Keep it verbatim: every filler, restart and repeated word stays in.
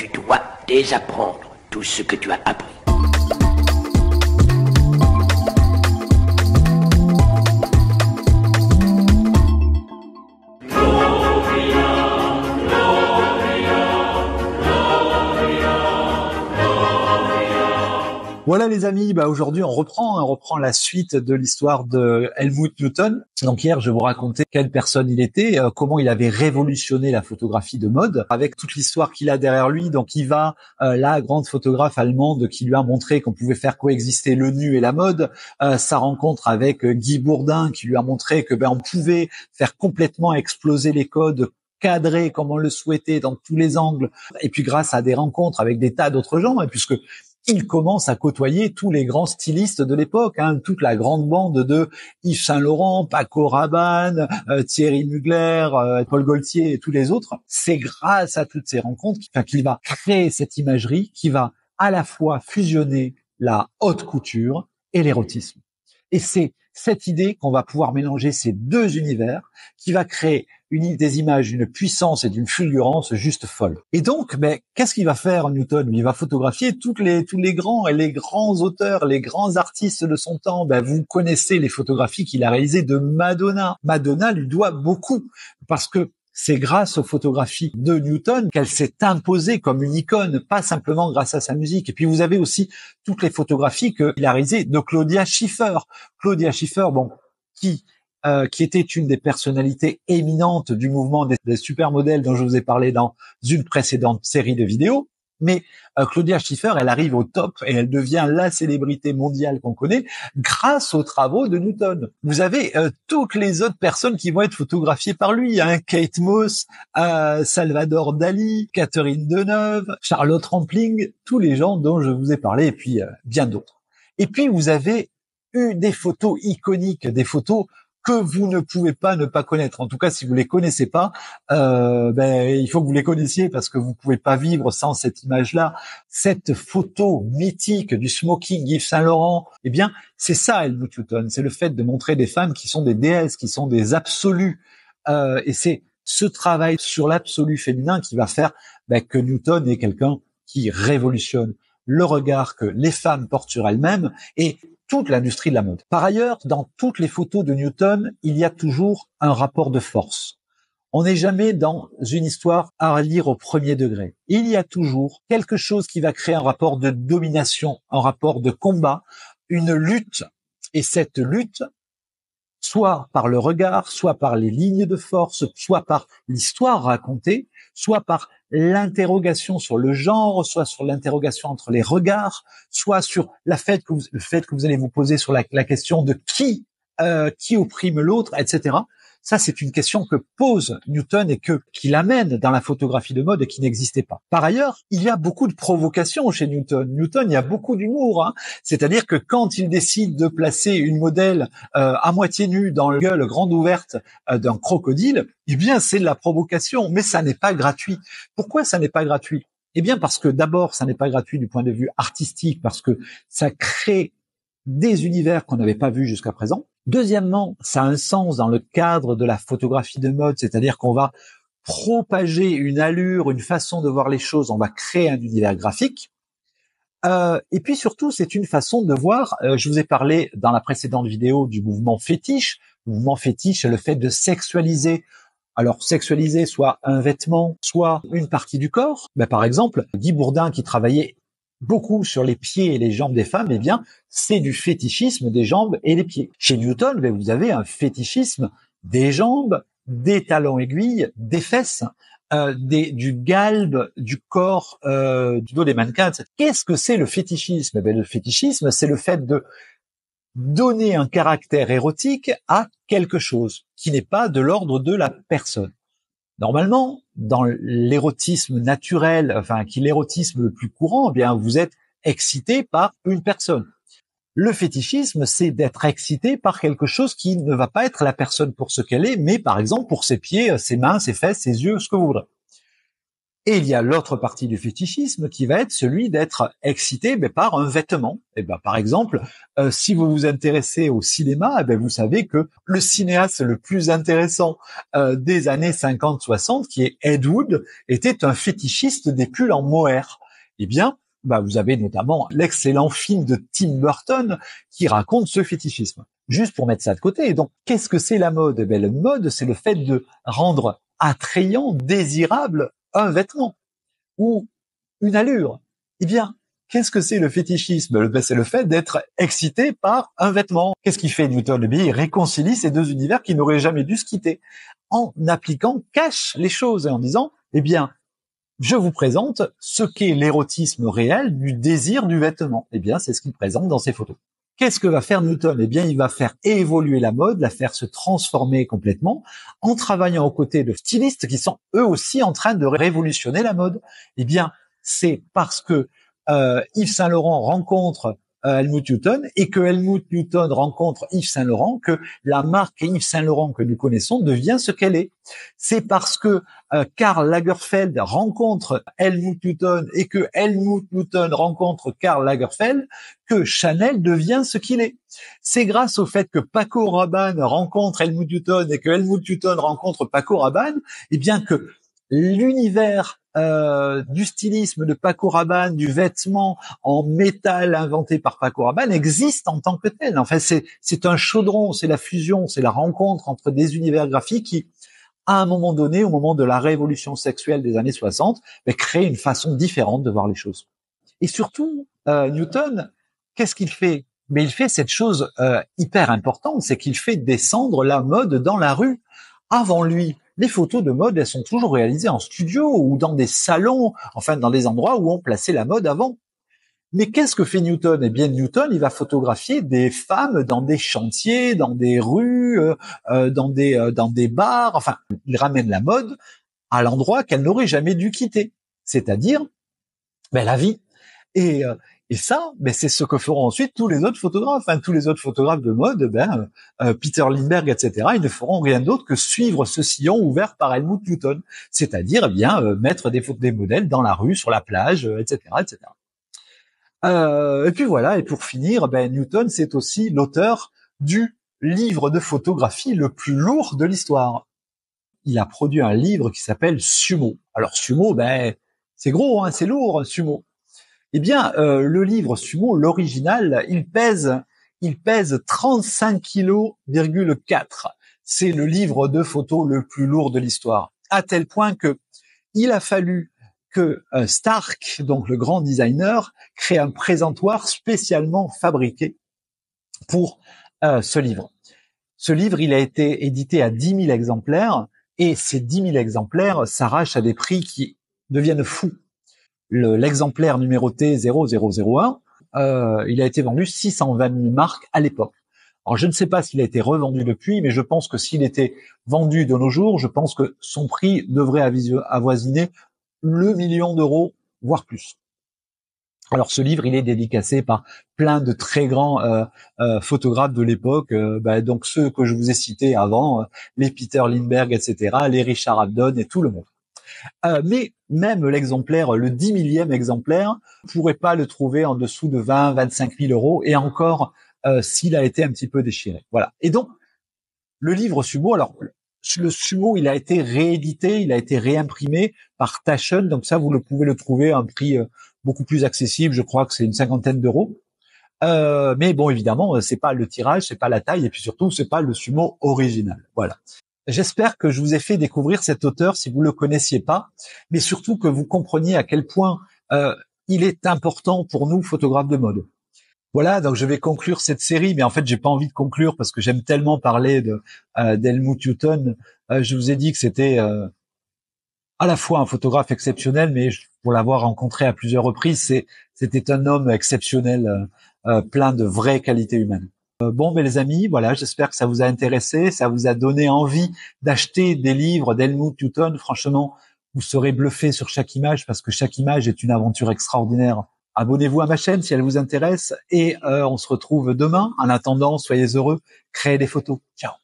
Tu dois désapprendre tout ce que tu as appris. Voilà les amis, bah aujourd'hui on reprend, on reprend la suite de l'histoire de Helmut Newton. Donc hier je vous racontais quelle personne il était, euh, comment il avait révolutionné la photographie de mode, avec toute l'histoire qu'il a derrière lui. Donc il va, euh, la grande photographe allemande qui lui a montré qu'on pouvait faire coexister le nu et la mode, euh, sa rencontre avec euh, Guy Bourdin qui lui a montré que ben on pouvait faire complètement exploser les codes, cadrer comme on le souhaitait dans tous les angles, et puis grâce à des rencontres avec des tas d'autres gens, hein, puisque il commence à côtoyer tous les grands stylistes de l'époque, hein, toute la grande bande de Yves Saint Laurent, Paco Rabanne, euh, Thierry Mugler, euh, Paul Gaultier et tous les autres. C'est grâce à toutes ces rencontres qu'il, qu'il va créer cette imagerie qui va à la fois fusionner la haute couture et l'érotisme. Et c'est cette idée qu'on va pouvoir mélanger ces deux univers qui va créer une, des images d'une puissance et d'une fulgurance juste folle. Et donc, ben, qu'est-ce qu'il va faire Newton? Il va photographier toutes les, tous les grands et les grands auteurs, les grands artistes de son temps. Ben, vous connaissez les photographies qu'il a réalisées de Madonna. Madonna lui doit beaucoup parce que c'est grâce aux photographies de Newton qu'elle s'est imposée comme une icône, pas simplement grâce à sa musique. Et puis vous avez aussi toutes les photographies qu'il a réalisées de Claudia Schiffer. Claudia Schiffer, bon, qui euh, qui était une des personnalités éminentes du mouvement des, des supermodèles dont je vous ai parlé dans une précédente série de vidéos. Mais euh, Claudia Schiffer, elle arrive au top et elle devient la célébrité mondiale qu'on connaît grâce aux travaux de Newton. Vous avez euh, toutes les autres personnes qui vont être photographiées par lui, hein, Kate Moss, euh, Salvador Dali, Catherine Deneuve, Charlotte Rampling, tous les gens dont je vous ai parlé, et puis euh, bien d'autres. Et puis vous avez eu des photos iconiques, des photos que vous ne pouvez pas ne pas connaître. En tout cas, si vous les connaissez pas, euh, ben il faut que vous les connaissiez parce que vous pouvez pas vivre sans cette image-là. Cette photo mythique du smoking Yves Saint Laurent, eh bien, c'est ça Helmut Newton. C'est le fait de montrer des femmes qui sont des déesses, qui sont des absolus. Euh, et c'est ce travail sur l'absolu féminin qui va faire ben, que Newton est quelqu'un qui révolutionne le regard que les femmes portent sur elles-mêmes et toute l'industrie de la mode. Par ailleurs, dans toutes les photos de Newton, il y a toujours un rapport de force. On n'est jamais dans une histoire à lire au premier degré. Il y a toujours quelque chose qui va créer un rapport de domination, un rapport de combat, une lutte. Et cette lutte, soit par le regard, soit par les lignes de force, soit par l'histoire racontée, soit par l'interrogation sur le genre, soit sur l'interrogation entre les regards, soit sur la fait que vous, le fait que vous allez vous poser sur la, la question de qui euh, qui opprime l'autre, et cetera. Ça, c'est une question que pose Newton et que qu'il amène dans la photographie de mode et qui n'existait pas. Par ailleurs, il y a beaucoup de provocations chez Newton. Newton, il y a beaucoup d'humour, hein. C'est-à-dire que quand il décide de placer une modèle euh, à moitié nue dans la gueule grande ouverte euh, d'un crocodile, eh bien, c'est de la provocation, mais ça n'est pas gratuit. Pourquoi ça n'est pas gratuit? Eh bien, parce que d'abord, ça n'est pas gratuit du point de vue artistique, parce que ça crée des univers qu'on n'avait pas vus jusqu'à présent. Deuxièmement, ça a un sens dans le cadre de la photographie de mode, c'est-à-dire qu'on va propager une allure, une façon de voir les choses, on va créer un univers graphique. Euh, et puis surtout, c'est une façon de voir, euh, je vous ai parlé dans la précédente vidéo du mouvement fétiche. Le mouvement fétiche, c'est le fait de sexualiser. Alors, sexualiser soit un vêtement, soit une partie du corps. Ben, par exemple, Guy Bourdin qui travaillait beaucoup sur les pieds et les jambes des femmes, eh bien, c'est du fétichisme des jambes et des pieds. Chez Newton, ben, vous avez un fétichisme des jambes, des talons aiguilles, des fesses, euh, des, du galbe, du corps, euh, du dos des mannequins. Qu'est-ce que c'est le fétichisme? Eh bien, le fétichisme, c'est le fait de donner un caractère érotique à quelque chose qui n'est pas de l'ordre de la personne. Normalement, dans l'érotisme naturel, enfin, qui est l'érotisme le plus courant, eh bien, vous êtes excité par une personne. Le fétichisme, c'est d'être excité par quelque chose qui ne va pas être la personne pour ce qu'elle est, mais par exemple pour ses pieds, ses mains, ses fesses, ses yeux, ce que vous voudrez. Et il y a l'autre partie du fétichisme qui va être celui d'être excité mais par un vêtement. Et ben par exemple, euh, si vous vous intéressez au cinéma, eh ben vous savez que le cinéaste le plus intéressant euh, des années cinquante soixante, qui est Ed Wood, était un fétichiste des pulls en mohair. Eh bien, bah vous avez notamment l'excellent film de Tim Burton qui raconte ce fétichisme. Juste pour mettre ça de côté. Et donc, qu'est-ce que c'est la mode? Eh ben, la mode, c'est le fait de rendre attrayant, désirable un vêtement ou une allure. Eh bien, qu'est-ce que c'est le fétichisme? Ben, c'est le fait d'être excité par un vêtement. Qu'est-ce qu'il fait Newton? Eh bien, il réconcilie ces deux univers qui n'auraient jamais dû se quitter en appliquant cache les choses et en disant, eh bien, je vous présente ce qu'est l'érotisme réel du désir du vêtement. Eh bien, c'est ce qu'il présente dans ses photos. Qu'est-ce que va faire Newton? Eh bien, il va faire évoluer la mode, la faire se transformer complètement, en travaillant aux côtés de stylistes qui sont eux aussi en train de révolutionner la mode. Eh bien, c'est parce que euh, Yves Saint Laurent rencontre euh, Helmut Newton et que Helmut Newton rencontre Yves Saint Laurent que la marque Yves Saint Laurent que nous connaissons devient ce qu'elle est. C'est parce que euh, Karl Lagerfeld rencontre Helmut Newton et que Helmut Newton rencontre Karl Lagerfeld que Chanel devient ce qu'il est. C'est grâce au fait que Paco Rabanne rencontre Helmut Newton et que Helmut Newton rencontre Paco Rabanne, eh bien que l'univers euh, du stylisme de Paco Rabanne, du vêtement en métal inventé par Paco Rabanne existe en tant que tel. Enfin, c'est c'est un chaudron, c'est la fusion, c'est la rencontre entre des univers graphiques qui, à un moment donné, au moment de la révolution sexuelle des années soixante, ben, créent une façon différente de voir les choses. Et surtout, euh, Newton, qu'est-ce qu'il fait? Mais il fait cette chose euh, hyper importante, c'est qu'il fait descendre la mode dans la rue. Avant lui, les photos de mode, elles sont toujours réalisées en studio ou dans des salons, enfin dans des endroits où on plaçait la mode avant. Mais qu'est-ce que fait Newton? Eh bien, Newton, il va photographier des femmes dans des chantiers, dans des rues, euh, dans des euh, dans des bars. Enfin, il ramène la mode à l'endroit qu'elle n'aurait jamais dû quitter, c'est-à-dire ben, la vie. Et euh, Et ça, ben c'est ce que feront ensuite tous les autres photographes. Hein. Tous les autres photographes de mode, ben euh, Peter Lindbergh, et cetera. Ils ne feront rien d'autre que suivre ce sillon ouvert par Helmut Newton, c'est-à-dire eh bien euh, mettre des photos des modèles dans la rue, sur la plage, euh, et cetera, et cetera. Euh, et puis voilà. Et pour finir, ben Newton, c'est aussi l'auteur du livre de photographie le plus lourd de l'histoire. Il a produit un livre qui s'appelle Sumo. Alors Sumo, ben c'est gros, hein, c'est lourd, Sumo. Eh bien, euh, le livre Sumo, l'original, il pèse, il pèse trente-cinq virgule quatre kilos. C'est le livre de photos le plus lourd de l'histoire, à tel point que il a fallu que euh, Stark, donc le grand designer, crée un présentoir spécialement fabriqué pour euh, ce livre. Ce livre, il a été édité à dix mille exemplaires, et ces dix mille exemplaires s'arrachent à des prix qui deviennent fous. Le, l'exemplaire numéroté zéro zéro zéro un, euh, il a été vendu six cent vingt mille marques à l'époque. Alors je ne sais pas s'il a été revendu depuis, mais je pense que s'il était vendu de nos jours, je pense que son prix devrait avoisiner le million d'euros, voire plus. Alors ce livre, il est dédicacé par plein de très grands euh, euh, photographes de l'époque, euh, bah, donc ceux que je vous ai cités avant, euh, les Peter Lindbergh, et cetera, les Richard Avedon et tout le monde. Euh, mais même l'exemplaire, le dix millième exemplaire, vous ne pourrez pas le trouver en dessous de vingt à vingt-cinq mille euros, et encore euh, s'il a été un petit peu déchiré. Voilà. Et donc, le livre Sumo, alors le Sumo, il a été réédité, il a été réimprimé par Taschen, donc ça, vous le pouvez le trouver à un prix euh, beaucoup plus accessible, je crois que c'est une cinquantaine d'euros. Euh, mais bon, évidemment, c'est pas le tirage, c'est pas la taille, et puis surtout, c'est pas le Sumo original. Voilà. J'espère que je vous ai fait découvrir cet auteur si vous le connaissiez pas, mais surtout que vous compreniez à quel point euh, il est important pour nous, photographes de mode. Voilà, donc je vais conclure cette série, mais en fait, j'ai pas envie de conclure parce que j'aime tellement parler de euh, d'Helmut Newton. Euh, je vous ai dit que c'était euh, à la fois un photographe exceptionnel, mais pour l'avoir rencontré à plusieurs reprises, c'est, c'était un homme exceptionnel, euh, euh, plein de vraies qualités humaines. Euh, bon, mais les amis, voilà, j'espère que ça vous a intéressé, ça vous a donné envie d'acheter des livres d'Helmut Newton. Franchement, vous serez bluffés sur chaque image parce que chaque image est une aventure extraordinaire. Abonnez-vous à ma chaîne si elle vous intéresse et euh, on se retrouve demain. En attendant, soyez heureux, créez des photos. Ciao.